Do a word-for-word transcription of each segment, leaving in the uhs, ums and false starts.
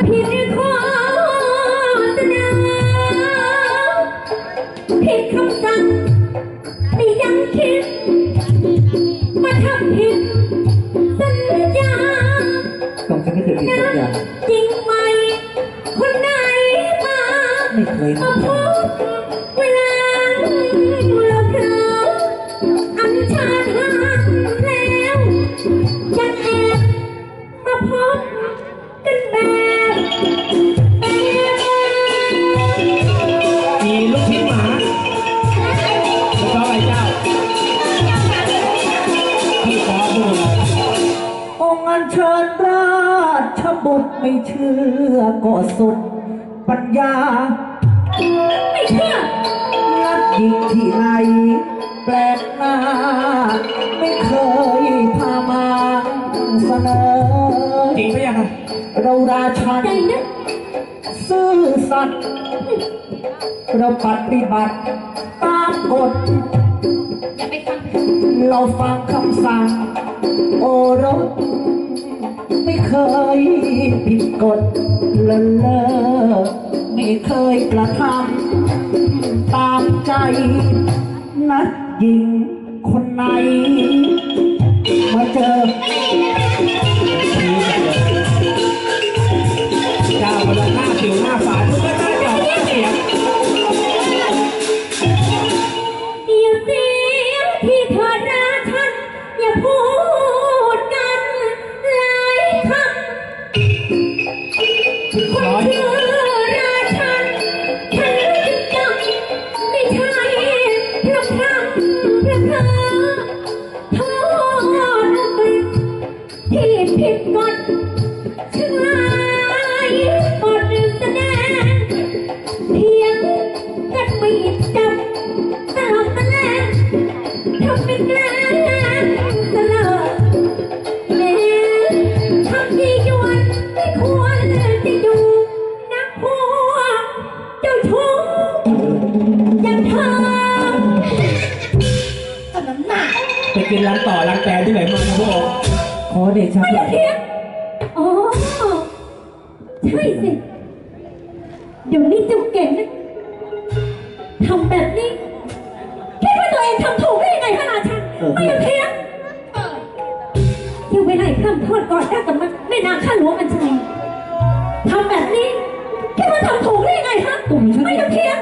ผิดข้อเสนอผิดคำสั่งไม่ยังคิดมาทำผิดสัญญาต้องจะไม่เคยผิดสัญญาจริงไหมคนไหนมาไม่เคยนะพบเวลาเราเผลออันชาทางแล้วยังแอบมาพบกันแบบมีลูกชิ้นหมาแล้วก็ไอ้เจ้าที่ขอพูดองค์อัญเชิญราชบุตรไม่เชื่อก็สุดปัญญาไม่เชื่อนักยิงที่ไหนแปลกหน้าไม่เคยพามาเสนอจริงไหมยังคะเราราชันซื่อสัตย์เราปฏิบัติตามกฎเราฟังคำสั่งโอรสไม่เคยผิดกฎเลินเล่อไม่เคยกระทำตามใจนัดหญิงคนไหนมาเจอเจ้ามาหน้าผิวหน้าฝาทุกหน้าเจ้าเสียงเดียวเสียงที่เธอราชันอย่าพูดกันหลายคำคนชื่อราชันฉันจำไม่ใช่พระพระพระพระโทษที่ผิดกฎช่วยบทแสดงเพียงกันไม่จับตามแมลงทำเป็นแกล้งเสลอแม้ทำที่ยวนไม่ควรจะอยู่นักพวกเจ้าชู้อย่างเธอขนมหนักไปกินร้านต่อร้านแกที่ไหนมานะพวกขอเดชะไม่เพียงอ๋อใช่สิเดี๋ยวนี้เจ้าเก่งนะทำแบบนี้คิดว่าตัวเองทำถูกได้ยังไงขนาดฉันไม่เพียงยังไม่ไล่พร่ำโทษก่อนได้กับมันแม่นางข้าหลวงอัญชัยทำแบบนี้คิดว่าทำถูกได้ยังไงฮะไม่เพียง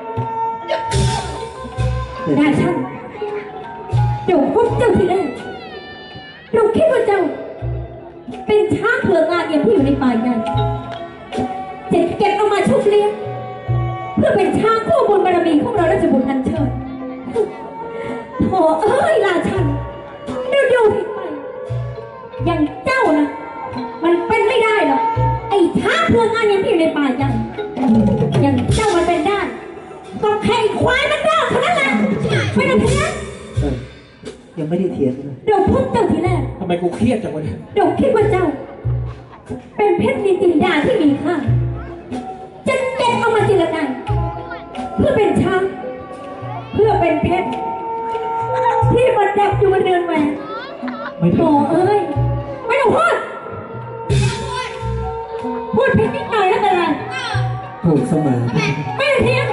นาชันเดี๋ยวพบเจ้าทีแรกเราคิดว่าเจ้าเป็นช้างเผือกงานเอี่ยมที่อยู่ในป่าใหญ่จะเก็บเอามาชุบเลี้ยงเพื่อเป็นช้างคู่บุญบารมีของเราราชบุตรอัญเชิญโถ่เอ้ยราชันดูดูผิดไปอย่างเจ้านะมันเป็นไม่ได้หรอกไอ้ช้างเผือกงานเอี่ยมที่อยู่ในป่าใหญ่อย่างเจ้ามันเป็นได้ก็แค่ควายมันรอดเท่านั้นแหละไม่ต้องเถียงยังไม่ได้เถียงเลยเราพบเจ้าทีแรกทำไมกูเครียดจังวะเนี่ยเราคิดว่าเจ้าเป็นเพชรนินจินดาที่มีค่าจะเก็บเอามาจิรนัยเพื่อเป็นช้างเพื่อเป็นเพชรที่มันดับอยู่บนเรือนแหวนโถ่เอ้ยไม่ต้องพูดพูดเพชรนิดหน่อยแล้วกันล่ะถูกเสมอไม่เทียง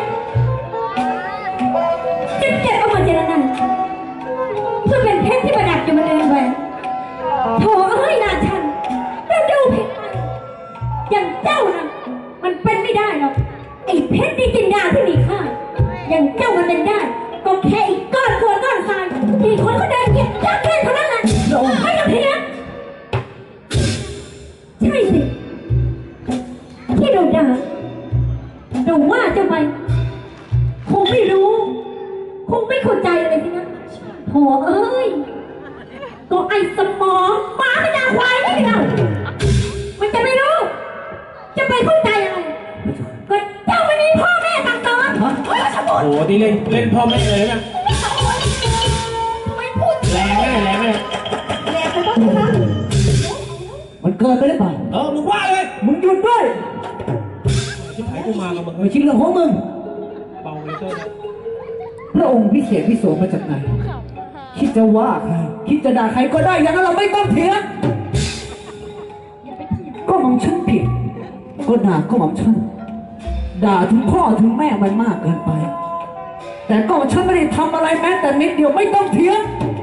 จะเก็บเอามาจิรนัยเพื่อเป็นเพชรที่ประดับอยู่บนเรือนแหวนโถ่เอ้ยนาชันเราดูเพชรอย่างเจ้านะมันเป็นไม่ได้หรอกไอ้เพชรนินจินดาที่มีค่าอย่างเจ้ามันเป็นได้ก็แค่อีกก้อนกวนก้อนทรายมีคนเขาเดินเหยียบยักษ์แค่เท่านั้นแหละไม่ต้องเถียงใช่สิที่เราด่าเราว่าเจ้าไปคงไม่รู้คงไม่เข้าใจอะไรทีนะโถ่เอ้ยก็ไอ้สมองหมาไม่ด่าควายไม่ได้มันจะไม่รู้จะไปเข้าใจอะไรก็เจ้าไม่มีพ่อแม่สั่งสอนโอ้โหที่เล่นเล่นพ่อแม่เลยนะแรงแม่แรงแม่แรงไปบ้างนะมันเกินไปหรือเปล่าเออมึงว่าเลยมึงหยุดด้วยที่ถ่ายกูมากับมึงไม่ใช่เรื่องของมึงเบาเลยเจ้าพระองค์พิเศษพิโสมาจากไหนคิดจะว่าใครคิดจะด่าใครก็ได้อย่างนั้นเราไม่ต้องเถียงก็มองฉันผิดก็ด่าก็หม่อมฉันด่าถึงพ่อถึงแม่มันมากเกินไปแต่ก็ฉันไม่ได้ทำอะไรแม้แต่นิดเดียวไม่ต้องเถียง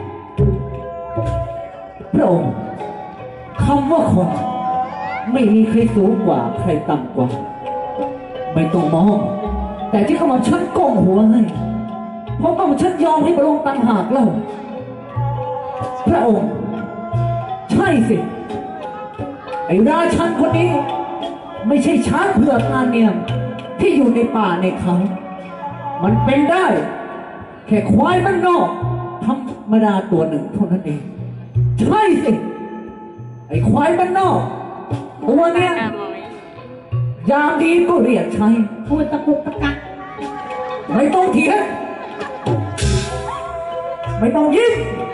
พระองค์คำว่าคนไม่มีใครสูงกว่าใครต่ำกว่าไม่ต้องมองแต่ที่เขามาฉันก้มหัวให้เพราะว่าฉันยอมให้พระองค์ตั้งหากเล่าพระองค์ใช่สิไอ้ราชันคนนี้ไม่ใช่ช้างเผือกอาเนียมที่อยู่ในป่าในเขามันเป็นได้แค่ควายบ้านนอกธรรมดาตัวหนึ่งเท่านั้นเองใช่สิไอ้ควายบ้านนอกตัวเนี้ยยามดีก็เรียกใช้พูดตะกุกตะกักไม่ต้องเถียงไม่ต้องยิ้ม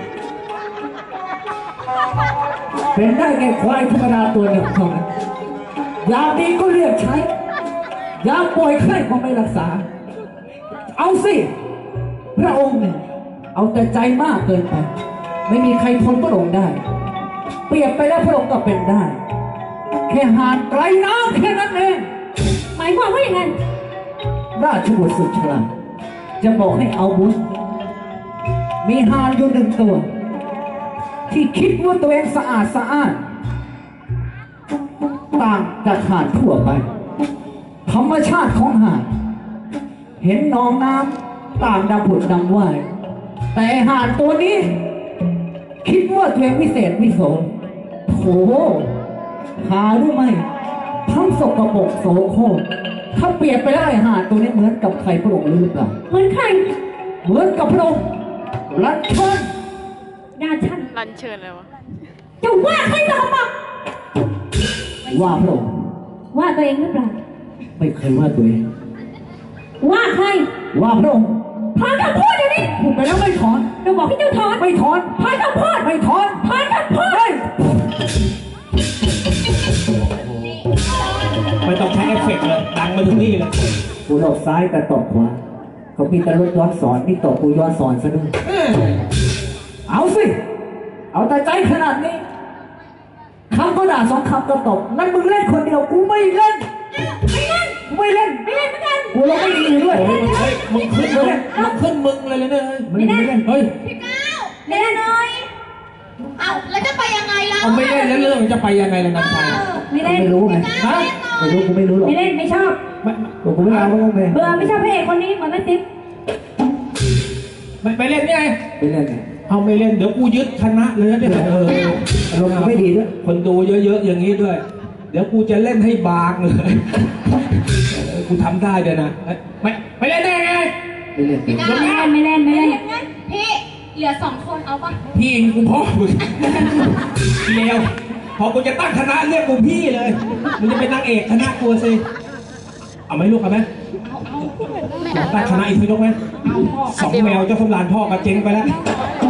เป็นได้แค่ควายธรรมดาตัวหนึ่งเท่านั้นยามดีก็เรียกใช้ยามป่วยไข้ก็ไม่รักษาเอาสิพระองค์เนี่ยเอาแต่ใจมากเกินไปไม่มีใครทนพระองค์ได้เปรียบไปแล้วพระองค์ก็เป็นได้แค่หาดไกลน้ำแค่นั้นเองหมายความว่าอย่างนั้นราชบุตรสุดฉลาดจะบอกให้เอาบุญมีหาดอยู่หนึ่งตัวที่คิดว่าตัวเองสะอาดสะอาดต่างจากหาดทั่วไปธรรมชาติของหาดเห็นหนองน้ำต่างดำผุดดำว่ายแต่หาดตัวนี้คิดว่าตัวเองวิเศษวิโสโถหารู้ไหมทั้งสกปรกโสโครกถ้าเปรียบไปได้หาดตัวนี้เหมือนกับใครพระองค์หรือเปล่าเหมือนใครเหมือนกับพระองค์รัชชันราชันรันเชิญเลยวะจะว่าใครจะมาว่าพระองค์ว่าตัวเองหรือเปล่าไม่เคยว่าตัวเองว่าใครว่าพระองค์ถอนคำพูดเดี๋ยวนี้พูดไปแล้วไม่ถอนเราบอกให้เจ้าถอนไม่ถอนถอนคำพูดไม่ถอนถอนคำพูดไม่ต้องใช้เอฟเฟกต์เลยดังมาทุกที่เลยกูหลบซ้ายแต่ตบขวาเขามีแต่รถย้อนสอนนี่ตบกูย้อนสอนซะด้วยเอาสิเอาแต่ใจขนาดนี้คำก็ด่าสองคำก็ตบนั่นมึงเล่นคนเดียวกูไม่เล่นไม่เล่นไม่เล่นไม่เล่นเหมือนกันกูเราไม่ดีด้วยเฮ้ยมึงขึ้นเลยมึงขึ้นมึงเลยเลยเนี่ยไม่เล่นเฮ้ยพี่ก้าวไม่เล่นเลยเอาแล้วจะไปยังไงล่ะเอาไม่เล่นแล้วเรื่องจะไปยังไงล่ะน้ำชายไม่เล่นไม่รู้ไงฮะไม่รู้กูไม่รู้หรอกไม่เล่นไม่ชอบกูไม่เอาไม่เอาเบื่อไม่ชอบพระเอกคนนี้เหมือนแม่ติ๊บไม่ไปเล่นนี่ไงไม่เล่นไงเอาไม่เล่นเดี๋ยวกูยึดคณะเลยนะเนี่ยเอออารมณ์ไม่ดีด้วยคนดูเยอะๆอย่างนี้ด้วยเดี๋ยวกูจะเล่นให้บางเลยกูทำได้เดี๋ยวนะไม่ไม่เล่นได้ไงไม่เล่นไม่เล่นไม่เล่นไม่เล่นพี่เหลือสองคนเอาปะพี่กูพ่อมึงเลวพอกูจะตั้งคณะเรียกกูพี่เลยมึงจะเป็นนางเอกคณะกูสิเอาไหมลูกเอาไหมตั้งคณะอีกทีลูกไหมสองแมวเจ้าสำราญพ่อกับเจ๊งไปแล้ว